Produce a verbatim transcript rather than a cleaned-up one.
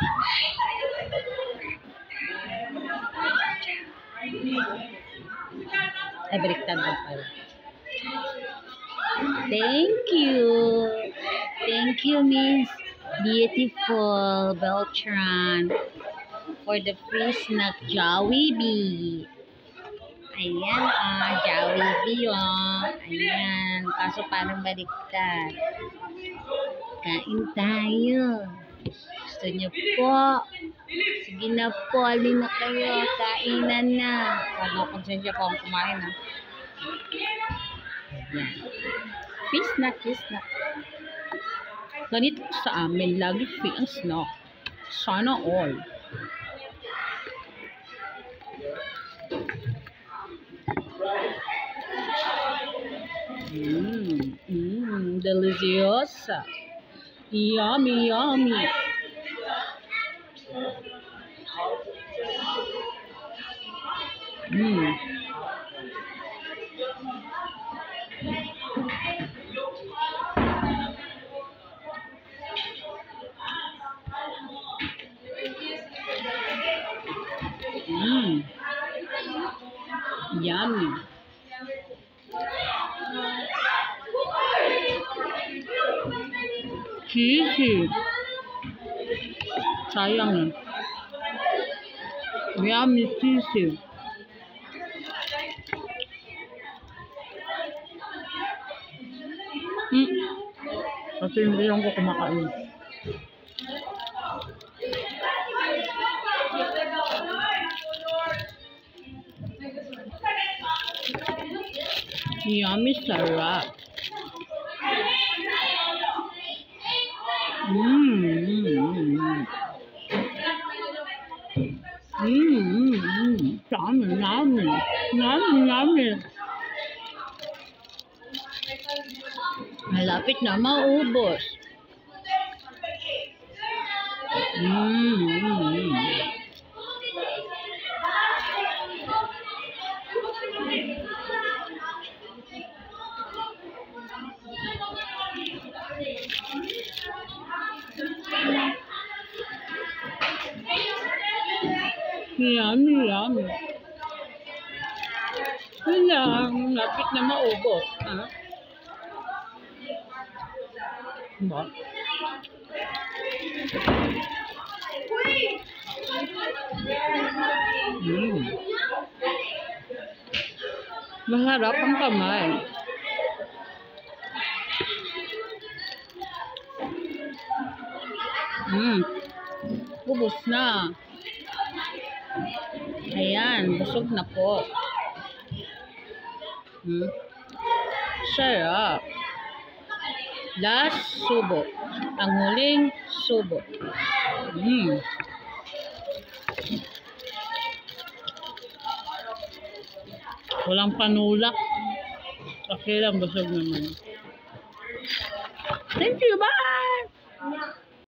Ay, baliktad na pala. Thank you. Thank you, Miss Beautiful Beltran, for the free snack Jollibee. Ayan, ah, Jollibee, oh. Ayan, kaso parang baliktad. Kain tayo. Gusto niyo po? Sige na po, alin na kayo. Kainan na. Pag konsensya po akong kumain, ha. Ayan. Free snack, free snack. Ganito sa amin, lagi free ang snack. Sana all. Mmm, mmm, deliciosa. Yummy, yummy. Mmm. Mmm. Yummy. Cheesy. Sayang eh. Yummy, cheesy. Hmm. Kasi hindi lang ko kumakain. Yummy, sarap. Mmm. Mmm. Mmm. Mmm. Yummy, yummy. Yummy, yummy. Malapit na maubos. Mmm. Yummy, yummy. Wala, lapit na maubos. Ha? Ba? Mm. Masarap ang kamay. Mm. Ubos na. Ayan, busog na po. Hmm. Sarap. Last subo. Ang huling subo. Hmm. Walang panulak. Okay lang, busog naman. Thank you, bye!